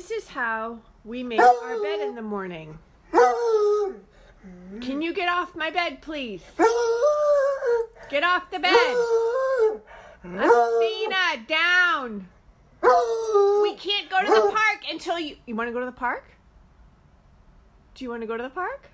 This is how we make our bed in the morning. Can you get off my bed, please? Get off the bed. Athena, down. We can't go to the park until you want to go to the park? Do you want to go to the park?